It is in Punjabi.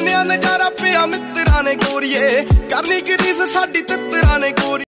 ਸੋਹਣਿਆ ਨਜ਼ਾਰਾ ਪਿਆ ਮਿੱਤਰਾਂ ਨੇ ਗੋਰੀਏ, ਕਰਨੀ ਕੀ ਰੀਸ ਸਾਡੀ ਤਿੱਤਰਾਂ ਨੇ ਗੋਰੀ।